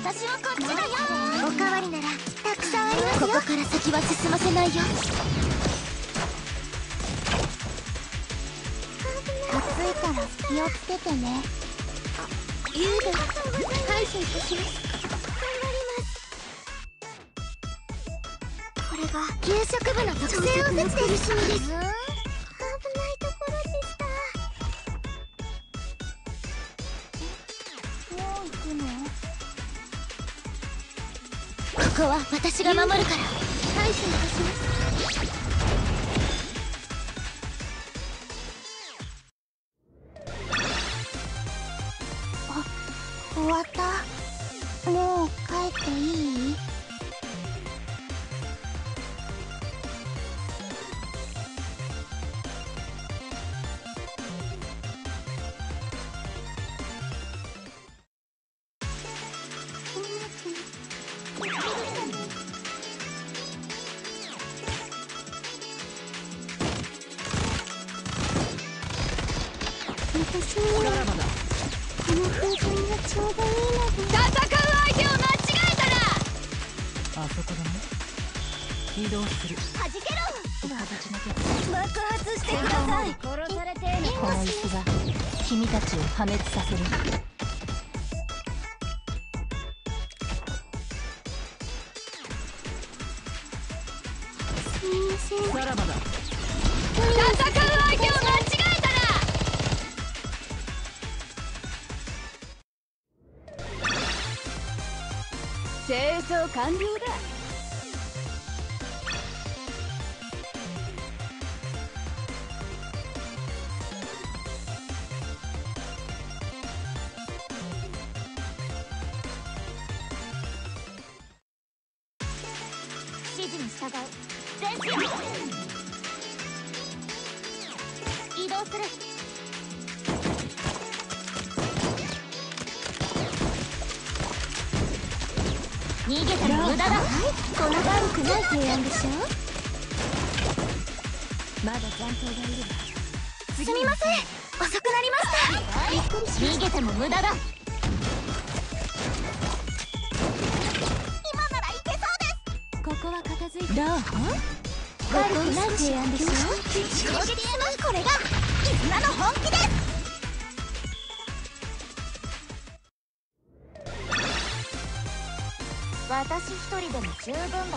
私はこっちだよ。おかわりならたくさんありますよ。ここから先は進ませないよ。暑いから気をつけてね。優雅感謝いたします。頑張ります。これが給食部の特製おせちです。苦しみです。危ないところでした。もう行くの？ここは私が守るから。感謝いたします。終わった。もう帰っていい？私はならばだ。 この空間がちょうどいいので。 戦う相手を間違えたらあそこだね。移動する。 はじけろ。 形の手爆発してください。殺されてこの椅子が君たちを破滅させる。 すみません。 さらばだ。戦う相手を間違えたら清掃完了だ。 指示に従う。全身移動する。逃げたら無駄だ。この悪くない提案でしょ。 まだ残党がいるわ。 すみません、遅くなりました。逃げても無駄だ。今ならいけそうです。 ここは片付いて。どう？ 悪くない提案でしょ。攻撃します。これが絆の本気です。私一人でも十分だった。